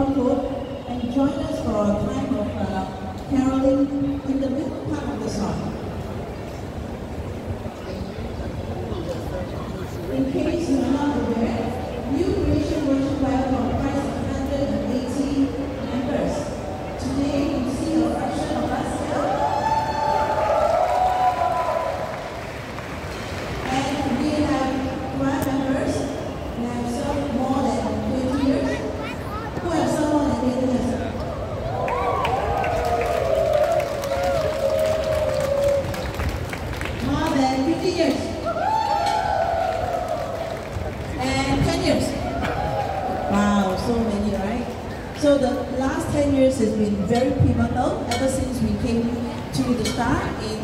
QR code and join us for a time of caroling in the middle part of the song. In case you are not aware, New Creation Worship Choir comprises 180 members. Today you see a fraction of us here. And we have choir members who have served more than 20 years. Who have served more than 20 years? More than 50 years. And 10 years. Wow, so many, right? So the last 10 years has been very pivotal ever since we came to the Star in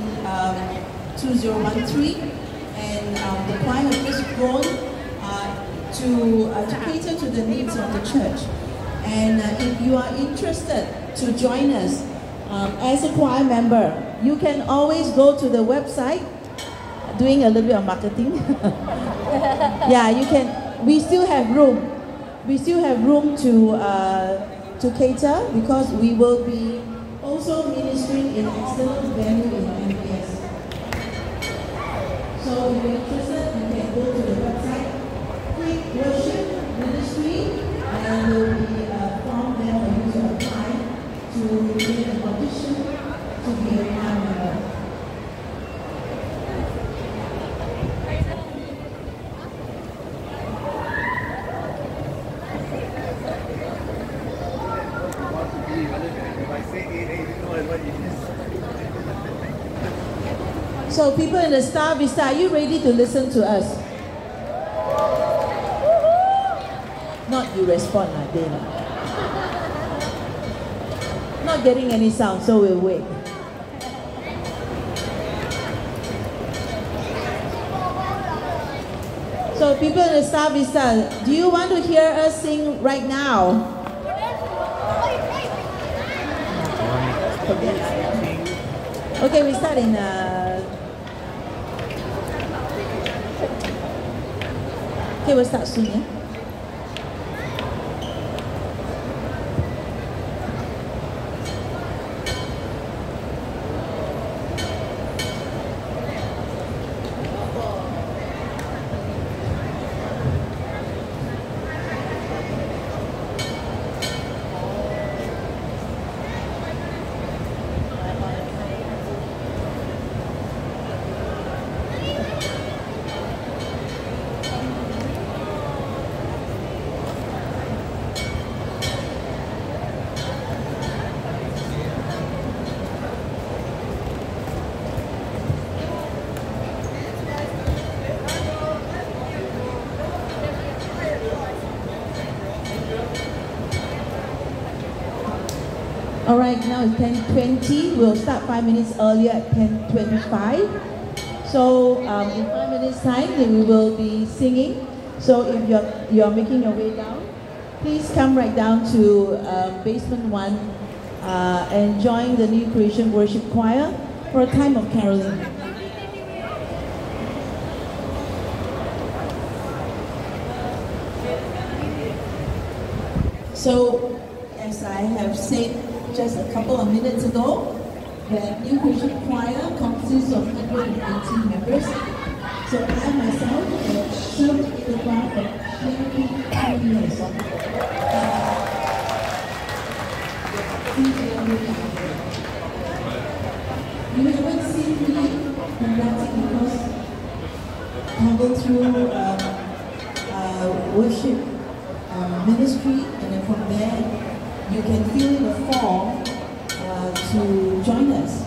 2013. And the choir has just grown to cater to the needs of the church. And if you are interested to join us as a choir member, you can always go to the website, doing a little bit of marketing. Yeah, you can. We still have room. We still have room to cater because we will be also ministering in external venue in MBS. So if you're interested, you can go to the website, click worship ministry, and there will be a form there for you to apply to get an audition to be a choir member. So people in the Star Vista, are you ready to listen to us? Not you respond, Dana. Not getting any sound, so we'll wait. So people in the Star Vista, do you want to hear us sing right now? Okay, we start in okay, we'll start soon, yeah? All right, now it's 10:20. We'll start 5 minutes earlier at 10:25. So in 5 minutes time, we will be singing. So if you're making your way down, please come right down to basement 1 and join the New Creation Worship Choir for a time of caroling. So as I have said just a couple of minutes ago, the New Creation Choir consists of 118 members. So I myself have served in the choir for 22 years. You haven't seen me conducting because I go through worship ministry, and then from there you can fill in the form to join us.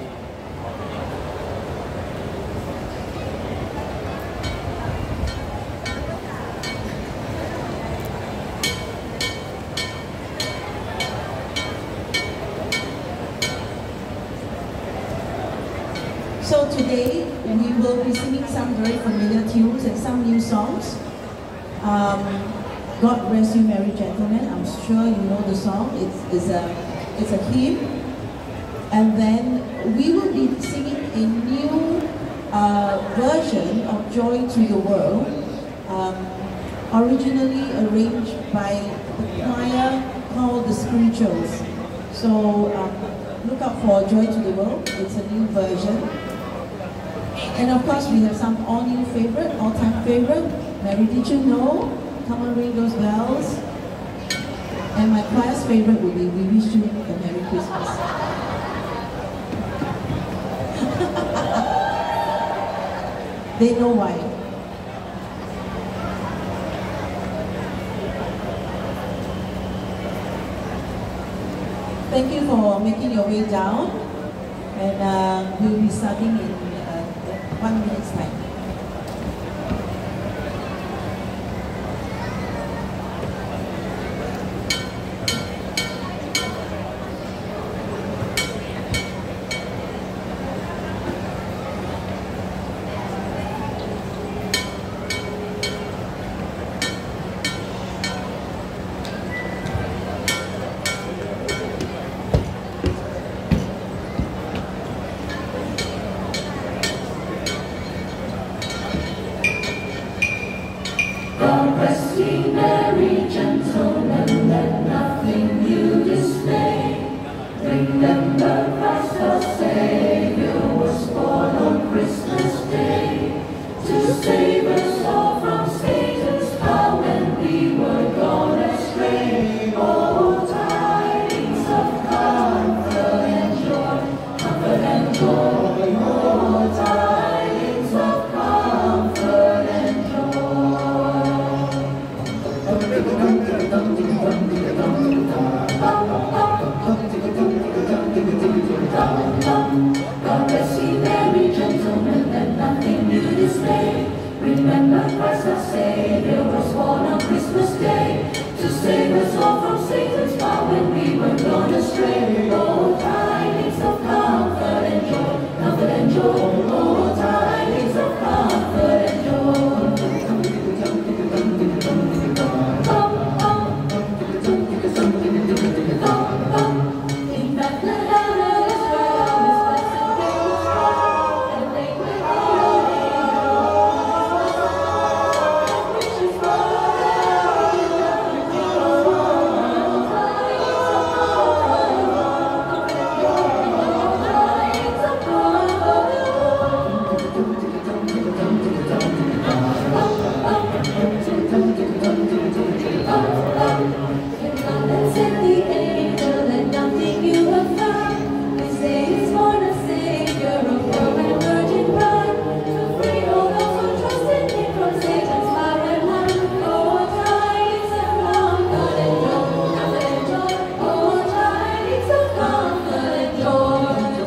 So today we will be singing some very familiar tunes and some new songs. God Rest You Merry Gentlemen, I'm sure you know the song. It's a hymn. And then we will be singing a new version of Joy to the World, originally arranged by the choir called The Spirituals. So look out for Joy to the World. It's a new version. And of course, we have some all-new favorite, all-time favorite. Mary, did you know? Come on, ring those bells. And my class favorite would be We Wish You a Merry Christmas. They know why. Thank you for making your way down. And we'll be starting in 1 minute's time. Very gentlemen, let nothing you dismay. Remember Christ our Savior was born on Christmas Day to save us all from Satan's power when we were gone astray. Oh, tidings of comfort and joy, comfort and joy. Oh, tidings of comfort and joy. God bless you, merry gentlemen, let nothing new dismay. Remember Christ our Savior was born on Christmas Day to save us all from Satan's power when we were gone astray. Oh, tidings of comfort and joy, comfort and joy. Oh, tidings of comfort and joy. In Bethlehem, Israel, His blessed babe was born, and they will riches send the angel and nothing you have found. They say he's born a Savior of world and virgin bride, to free all those who trust in him from Satan's power and harm. Oh, tidings of comfort and joy, comfort and joy. Oh, tidings of comfort and joy.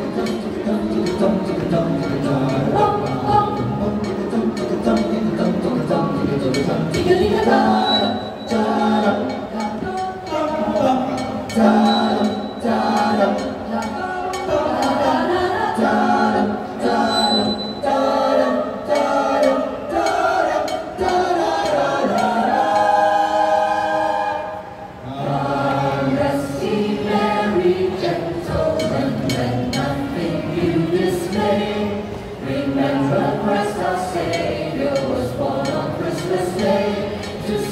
Remember Christ our Savior was born on Christmas Day to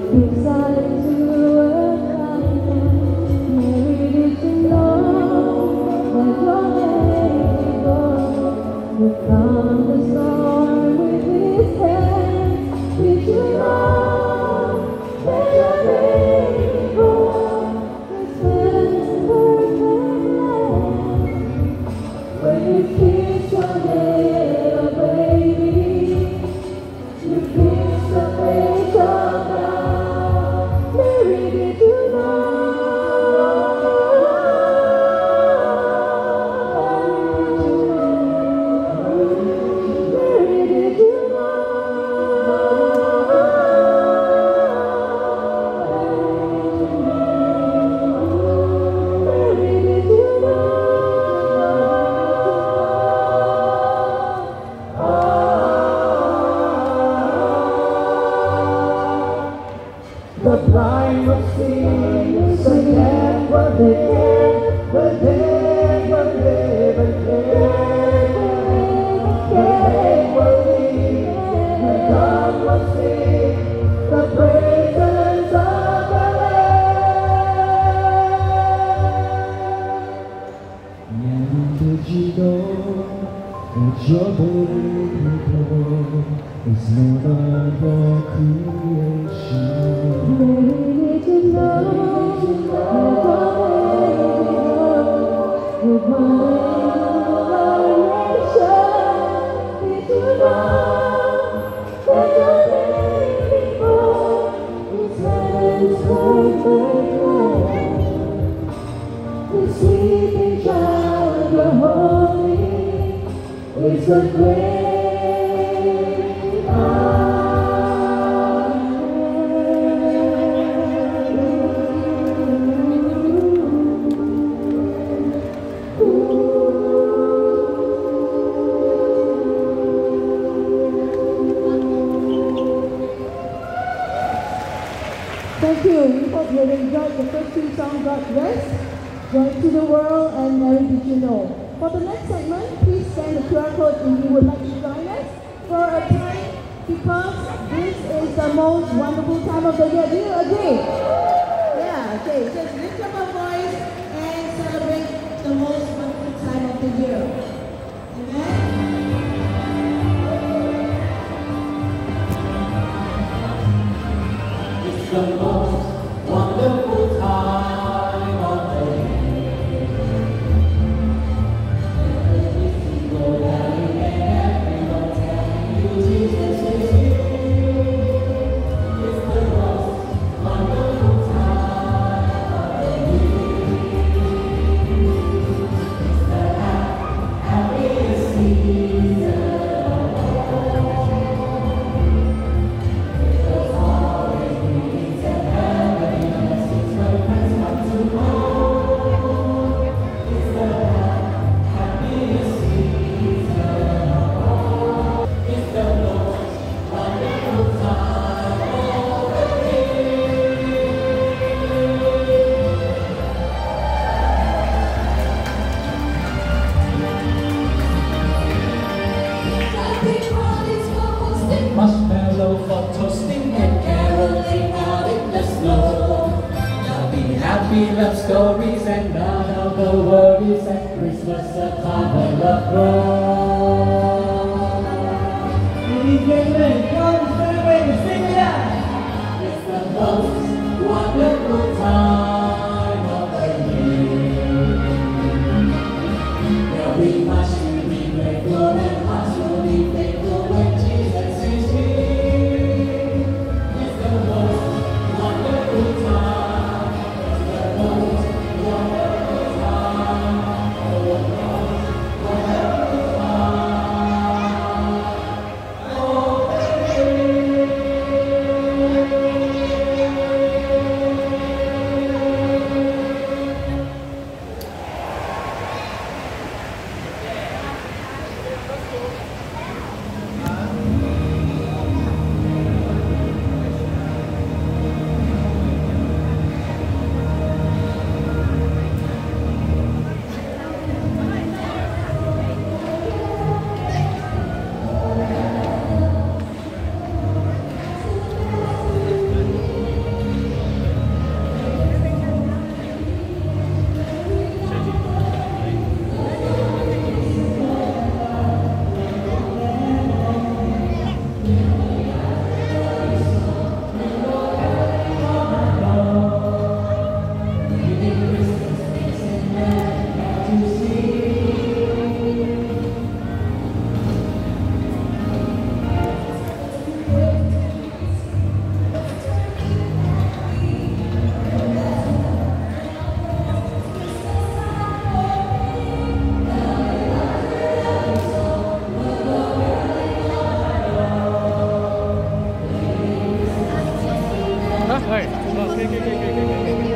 Excited to a time, Mary, did you know that your neighbor would calm the storm with his hands? Did you know that your neighbor is perfect land? When you kiss your little baby, you kiss the face of God. Mary, did you know? Mary, did you know? Mary, did you know? The blind will see, so dead will live, the dead will live again. The dead will live, the dumb will sing the praises of the Lamb. And did you know that your baby boy is Lord of all creation? Mary, did you know that your baby boy would nation? Did you know that your baby boy is heaven's perfect Lamb? The sleeping child, the holy, is the great I. Thank you. We hope you enjoyed the first two songs, God Rest, Joy to the World, and Mary, Did You Know? For the next segment, please scan the QR code if you would like to join us for a time, because this is the most wonderful time of the year. Do you agree? Yeah, okay. Just lift up our voice and celebrate the most wonderful time of the year. Amen? It's the most wonderful time of the year. Every single day and everyone telling you Jesus is here. It's the most wonderful time of the year. It's the happiest season of all. There's always peace and happiness. It's when friends come to home. It's the happiest season of all. It's the most wonderful time of the year. Happy parties for hosting. Marshmallow for toasting and caroling out in the snow. There'll be happy love stories and none of the worries at Christmas, the time of love grows. Ladies and gentlemen, come celebrate and sing it out. It's the most wonderful time of the year. There'll be much to be grateful and hearts will be faithful when Jesus is here. It's the most wonderful time. It's the most wonderful time. Oh, the most wonderful time of the year. Right. Okay, okay, okay, okay, okay, okay.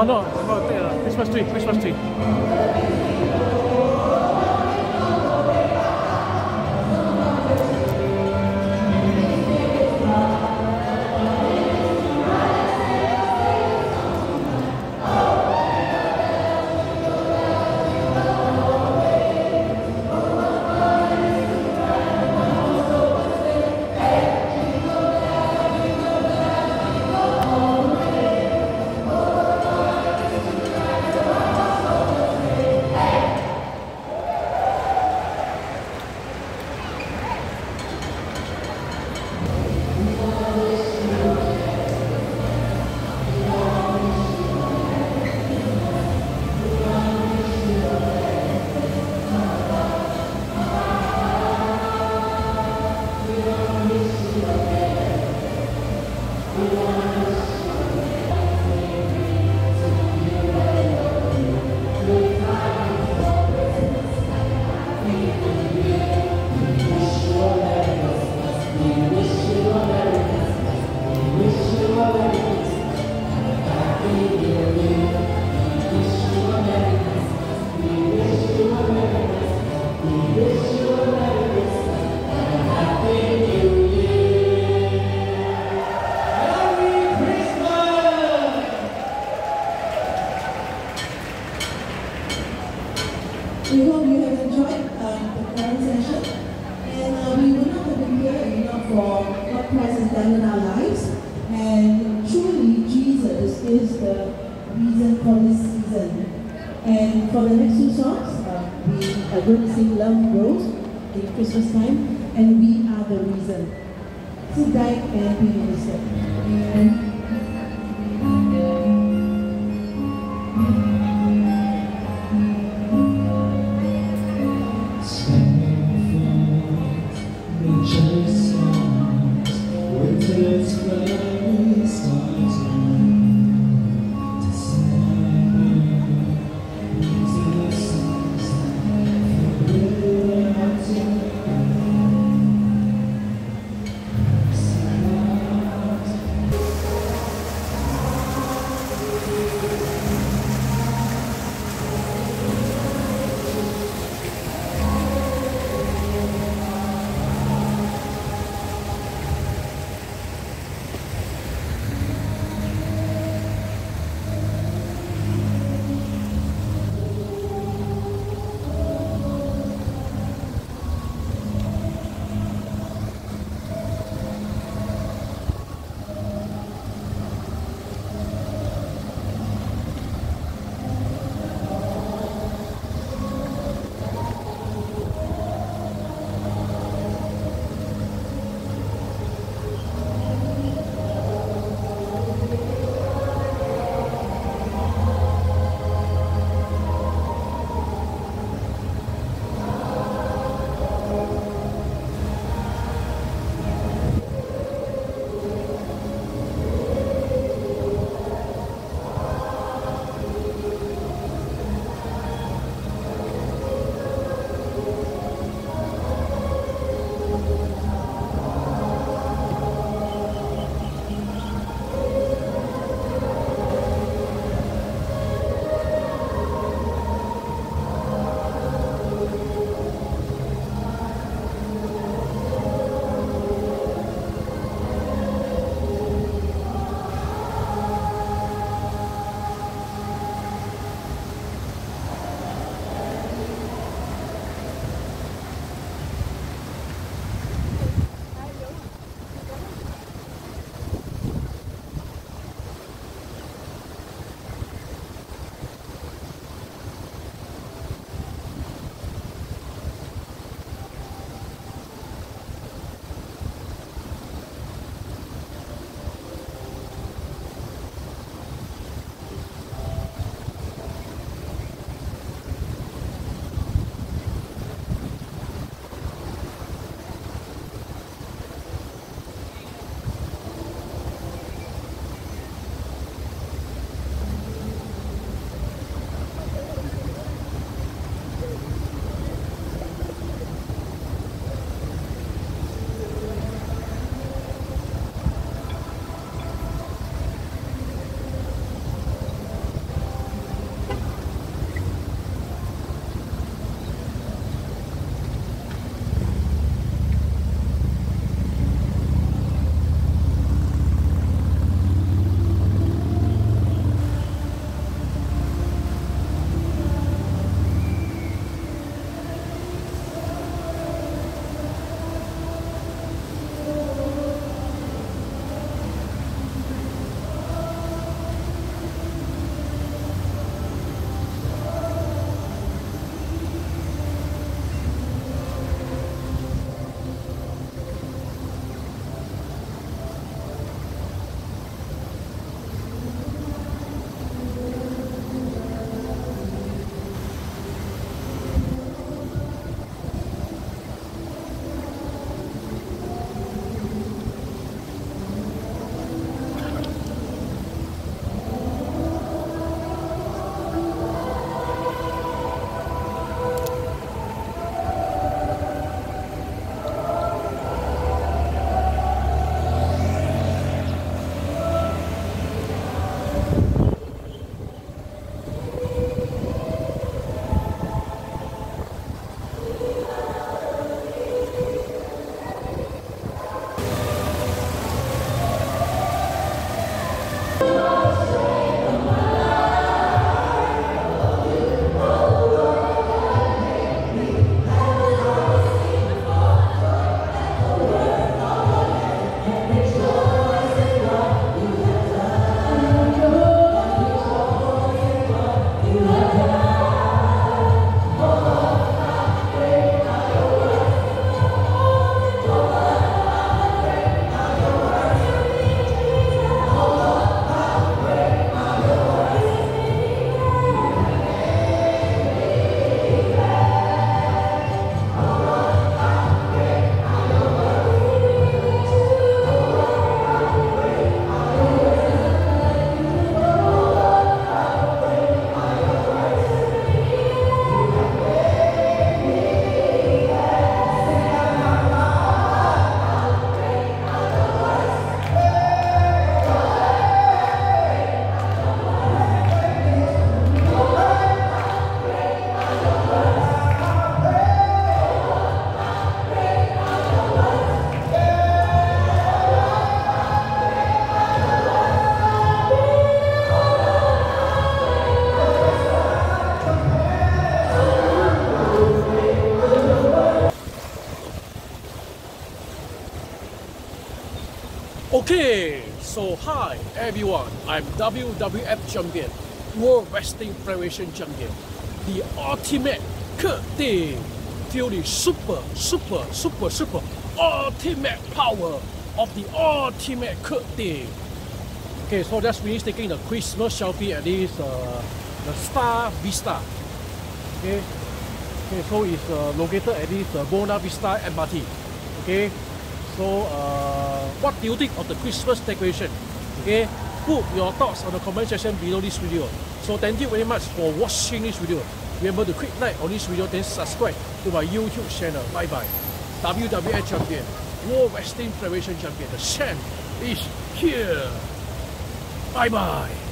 Oh no, I'm going to take a Christmas tree, Christmas tree. We hope you have enjoyed the current session, and we would not have been here if not for what Christ has done in our lives. And truly, Jesus is the reason for this season. And for the next two songs, we are going to sing Love Grows in Christmas time, and we are the reason. Sit back and be ministered. Okay, so hi everyone, I'm WWF champion, World Wrestling Federation champion, the ultimate Kurt Day. Feel the super ultimate power of the ultimate Kurt Day. Okay, so just finished taking the Christmas selfie at this the Star Vista. Okay, so it's located at this Buona Vista MRT. Okay, so what do you think of the Christmas decoration? Okay, put your thoughts on the comment section below this video. So thank you very much for watching this video. Remember to click like on this video, then subscribe to my YouTube channel. Bye bye. WWF champion, World Wrestling Federation champion, the champ is here. Bye bye.